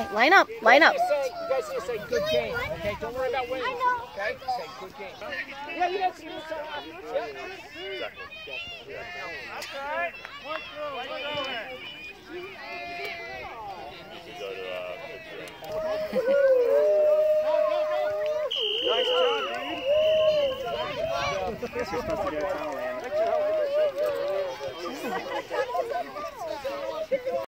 line up, line up. You guys need to say good game, okay? Don't worry about winning, okay? Say good game. Yeah, you guys can do so. Yep. That's all right. One through, one through. Nice job, dude. You're supposed to do a towel, man.